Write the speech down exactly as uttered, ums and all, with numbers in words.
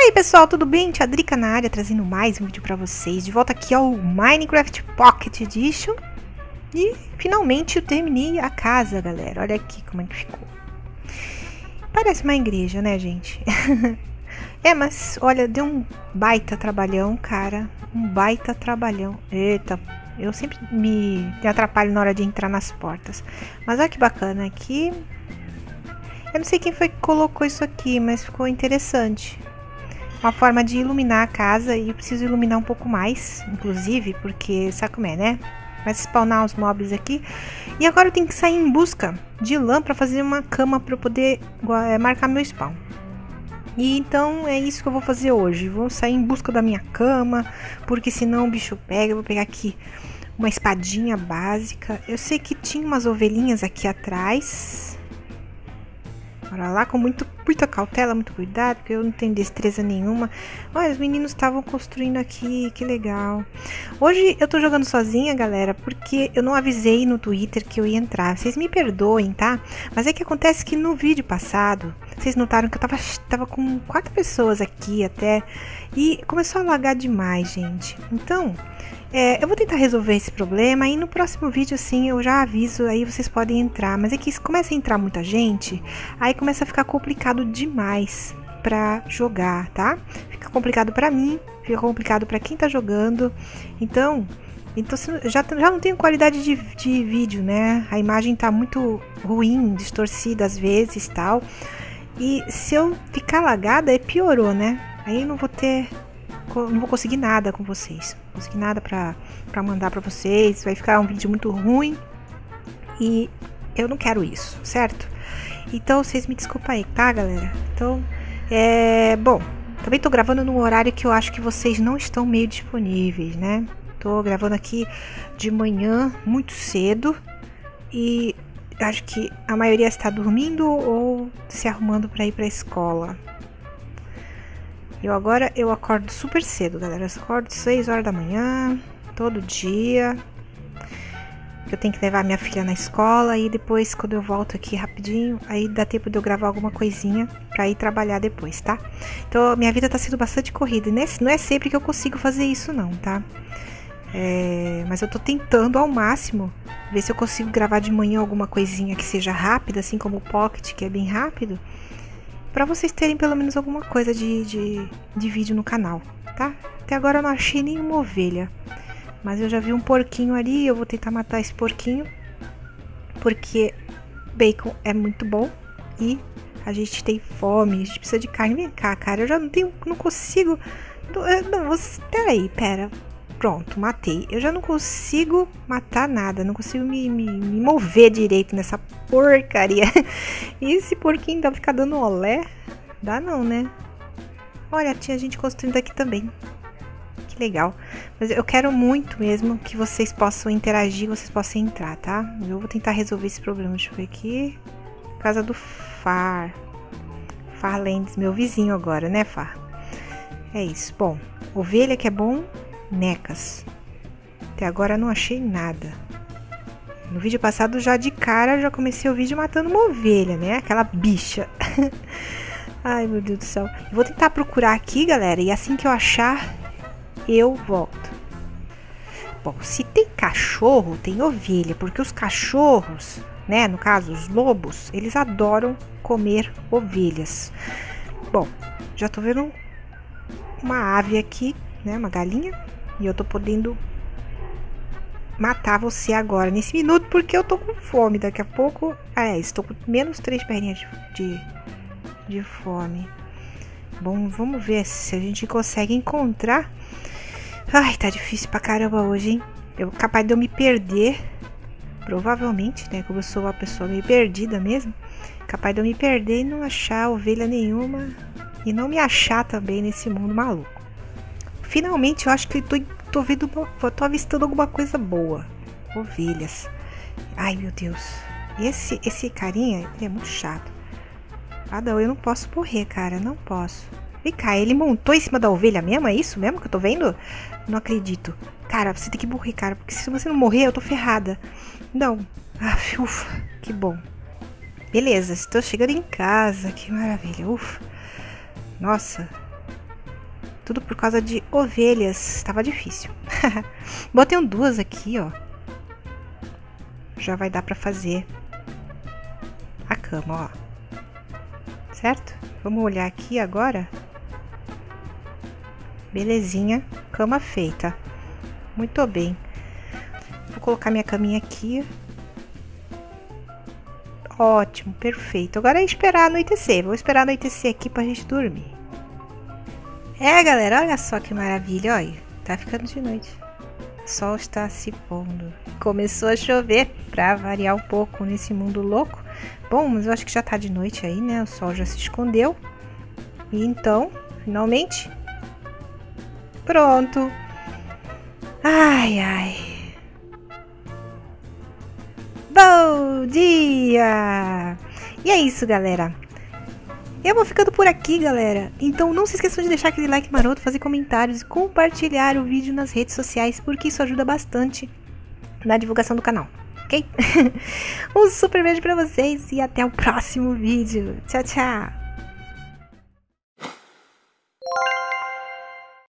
aí pessoal, tudo bem? Tia Drica na área, trazendo mais um vídeo pra vocês. De volta aqui ao Minecraft Pocket Edition. E finalmente eu terminei a casa, galera. Olha aqui como é que ficou. Parece uma igreja, né, gente? É, mas olha, deu um baita trabalhão, cara. Um baita trabalhão. Eita, eu sempre me, me atrapalho na hora de entrar nas portas. Mas olha que bacana aqui. Eu não sei quem foi que colocou isso aqui, mas ficou interessante. Uma forma de iluminar a casa, e eu preciso iluminar um pouco mais, inclusive, porque sabe como é, né? Vai spawnar os mobs aqui. E agora eu tenho que sair em busca de lã para fazer uma cama para eu poder é, marcar meu spawn. E então é isso que eu vou fazer hoje. Vou sair em busca da minha cama, porque senão o bicho pega. Eu vou pegar aqui uma espadinha básica. Eu sei que tinha umas ovelhinhas aqui atrás. Bora lá, com muito, muita cautela, muito cuidado, porque eu não tenho destreza nenhuma. Olha, os meninos estavam construindo aqui, que legal. Hoje eu tô jogando sozinha, galera, porque eu não avisei no Twitter que eu ia entrar. Vocês me perdoem, tá? Mas é que acontece que no vídeo passado, vocês notaram que eu tava, tava com quatro pessoas aqui até, e começou a lagar demais, gente. Então... É, eu vou tentar resolver esse problema e no próximo vídeo, assim, eu já aviso, aí vocês podem entrar. Mas é que começa a entrar muita gente, aí começa a ficar complicado demais pra jogar, tá? Fica complicado pra mim, fica complicado pra quem tá jogando. Então, então já, já não tenho qualidade de, de vídeo, né? A imagem tá muito ruim, distorcida às vezes e tal. E se eu ficar lagada, aí piorou, né? Aí eu não vou ter... não vou conseguir nada com vocês. Não vou conseguir nada pra, pra mandar pra vocês. Vai ficar um vídeo muito ruim. E eu não quero isso, certo? Então vocês me desculpem aí, tá, galera? Então, é... bom, também tô gravando num horário que eu acho que vocês não estão meio disponíveis, né? Tô gravando aqui de manhã, muito cedo. E acho que a maioria está dormindo ou se arrumando pra ir pra escola. Eu agora eu acordo super cedo, galera. Eu acordo seis horas da manhã, todo dia. Eu tenho que levar minha filha na escola e depois, quando eu volto aqui rapidinho, aí dá tempo de eu gravar alguma coisinha pra ir trabalhar depois, tá? Então, minha vida tá sendo bastante corrida. E não é sempre que eu consigo fazer isso, não, tá? É, mas eu tô tentando ao máximo ver se eu consigo gravar de manhã alguma coisinha que seja rápida, assim como o Pocket, que é bem rápido. Pra vocês terem pelo menos alguma coisa de, de, de vídeo no canal, tá? Até agora eu não achei nenhuma ovelha. Mas eu já vi um porquinho ali, eu vou tentar matar esse porquinho. Porque bacon é muito bom e a gente tem fome, a gente precisa de carne. Vem cá, cara, eu já não tenho, não consigo... Não, você, peraí, pera... Pronto, matei. Eu já não consigo matar nada. Não consigo me, me, me mover direito nessa porcaria. E esse porquinho ainda ficar dando olé? Dá não, né? Olha, tinha gente construindo aqui também. Que legal. Mas eu quero muito mesmo que vocês possam interagir, vocês possam entrar, tá? Eu vou tentar resolver esse problema. Deixa eu ver aqui. Casa do Far. Farlands, meu vizinho agora, né, Far? É isso. Bom, ovelha que é bom... Necas. Até agora não achei nada. No vídeo passado, já de cara, já comecei o vídeo matando uma ovelha, né? Aquela bicha. Ai, meu Deus do céu. Eu vou tentar procurar aqui, galera. E assim que eu achar, eu volto. Bom, se tem cachorro, tem ovelha. Porque os cachorros, né? No caso, os lobos, eles adoram comer ovelhas. Bom, já tô vendo uma ave aqui, né? Uma galinha. E eu tô podendo matar você agora, nesse minuto, porque eu tô com fome. Daqui a pouco... Ah, é, estou com menos três perninhas de, de, de fome. Bom, vamos ver se a gente consegue encontrar. Ai, tá difícil pra caramba hoje, hein? Eu capaz de eu me perder. Provavelmente, né? Como eu sou uma pessoa meio perdida mesmo. Capaz de eu me perder e não achar ovelha nenhuma. E não me achar também nesse mundo maluco. Finalmente, eu acho que tô, tô, vendo, tô avistando alguma coisa boa. Ovelhas. Ai, meu Deus. Esse, esse carinha, ele é muito chato. Ah, não, eu não posso morrer, cara. Não posso. Vem cá, ele montou em cima da ovelha mesmo? É isso mesmo que eu tô vendo? Não acredito. Cara, você tem que morrer, cara. Porque se você não morrer, eu tô ferrada. Não. Ah, ufa, que bom. Beleza, estou chegando em casa. Que maravilha. Ufa. Nossa. Tudo por causa de ovelhas. Tava difícil. Botei duas aqui, ó. Já vai dar pra fazer a cama, ó. Certo? Vamos olhar aqui agora. Belezinha. Cama feita. Muito bem. Vou colocar minha caminha aqui. Ótimo, perfeito. Agora é esperar anoitecer. Vou esperar anoitecer aqui pra gente dormir. É, galera, olha só que maravilha, olha. Tá ficando de noite. O sol está se pondo. Começou a chover, pra variar um pouco nesse mundo louco. Bom, mas eu acho que já tá de noite aí, né? O sol já se escondeu. E então, finalmente... Pronto. Ai, ai. Bom dia! E é isso, galera. Eu vou ficando por aqui, galera. Então não se esqueçam de deixar aquele like maroto, fazer comentários e compartilhar o vídeo nas redes sociais, porque isso ajuda bastante na divulgação do canal, ok? Um super beijo pra vocês e até o próximo vídeo. Tchau, tchau!